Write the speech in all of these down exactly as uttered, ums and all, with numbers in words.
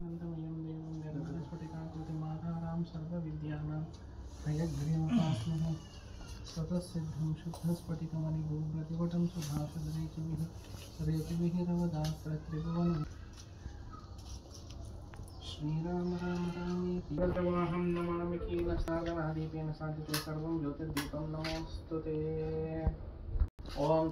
अनन्तमयं देवं निर्मलस्फटिकाकृतिमाधारां सर्वविद्यानां हयग्रीवोपास्महे स्वतःसिद्धं शुद्धस्फटिकमणिभूप्रतिपटं सुधासुरेतिभिः रेतिभिः रवदात्रत्रिभुवनं श्रीराम राम रामेति तवाहं नमामि कीलसागरादीपेन साधिते सर्वं ज्योतिर्दीपं नमोऽस्तुते। ओम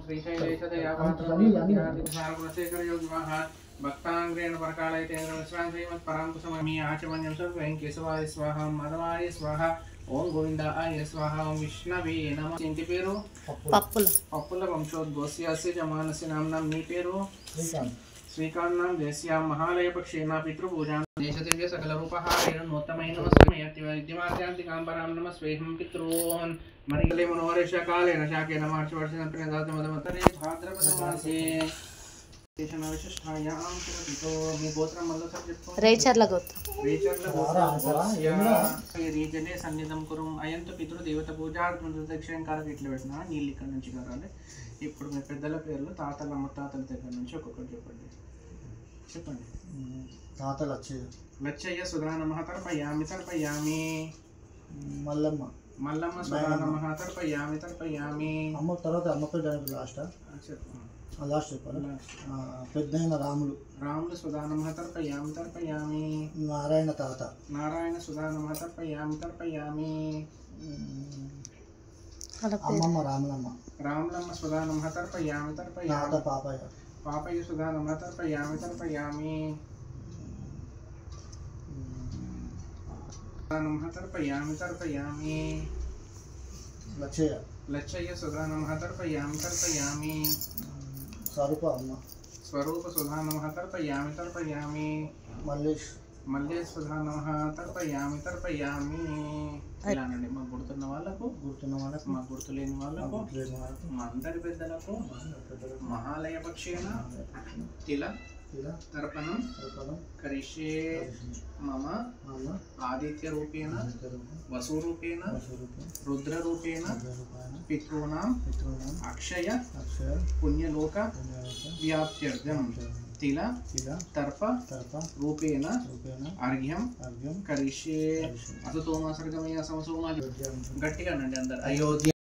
श्रीशैलेशदयापात्रसारगुणशेखरयोगिवाः भक्तांग्रेण परकालयतेन्द्र विश्रांतैमत् परांकुशममी आचमन्यं सर्वं केशवाय स्वाहा माधवाय स्वाहा ओम गोविंदाय स्वाहा ओम विष्णवे नमः। इंటి పేరు పప్పుల పప్పుల వంశోద్భవస్య జమానస్య నామ్నాం నీ పేరు శ్రీకాంత్ శ్రీకాంత్ నాం దేశ్య మహాలయ పక్షేన పితృపూజాం దేశదివ్య సకల రూపహారేణ నూతమైన నమస్మయతి విద్యమార్యాంతి కాంబరాం నమస్వేహం పితॄన్ మరిగలే మనోరేష కాలేన శాకేన మార్చి వర్షన ప్రణదాత మదమతరే భాద్రపద మాసే దేశన విశిష్టాయాం పితో మీ గోత్రం మల్ల సబ్జెక్ట్ రేచర్ల గోత్రం రేచర్ల గోత్రం ఈ రీజనే సన్నిధం కురం అయంత పితృ దేవత పూజార్పణ దక్షిణ కారక ఇట్లా పెట్టినా నీళ్ళు ఇక్కడ నుంచి కారాలి. ఇప్పుడు మీ పెద్దల పేర్లు తాతల అమ్మతాతల దగ్గర నుంచి ఒక్కొక్కటి చెప్పండి చెప్పండి. తాత లచ్చయ్య లచ్చయ్య సుధా నమః తర్పయామి తర్పయామి. మల్లమ్మ మల్లమ్మ సుధా నమః తర్పయామి తర్పయామి. అమ్మ తర్వాత అమ్మ పేరు లాస్ట్ లాస్ట్ చెప్పాలి. పెద్దయిన రాములు రాములు సుధా నమః తర్పయామి తర్పయామి. నారాయణ తాత నారాయణ సుధా నమః తర్పయామి తర్పయామి. అమ్మమ్మ రాములమ్మ రాములమ్మ సుధా నమః తర్పయామి తర్పయామి. తాత పాపయ్య పాపయ్య సుధా నమః తర్పయామి తర్పయామి. నమః తర్పయామి తర్పయామి. లచ్చయ్య లచ్చయ్య సుధా నమః తర్పయామి తర్పయామి. స్వరూప అమ్మ స్వరూప సుధా నమః తర్పయామి తర్పయామి. మల్లేష్ మల్లేష్ సుధా నమః తర్పయామి తర్పయామి. ఇలానండి మాకు గుర్తున్న వాళ్ళకు గుర్తున్న వాళ్ళకు మాకు గుర్తులేని వాళ్ళకు మా అందరి పెద్దలకు మహాలయ పక్షేన తిల తర్పణం కరిష్యే మమ ఆదిత్య రూపేణ వసు రూపేణ రుద్ర రూపేణ పితॄణాం అక్షయ పుణ్యలోక వ్యాప్త్యర్థం తిల తర్ప రూపేణ అర్ఘ్యం కరిష్యే అసతోమ సర్గమయ సమసోమ. గట్టిగా అనండి అందరు. అయోధ్య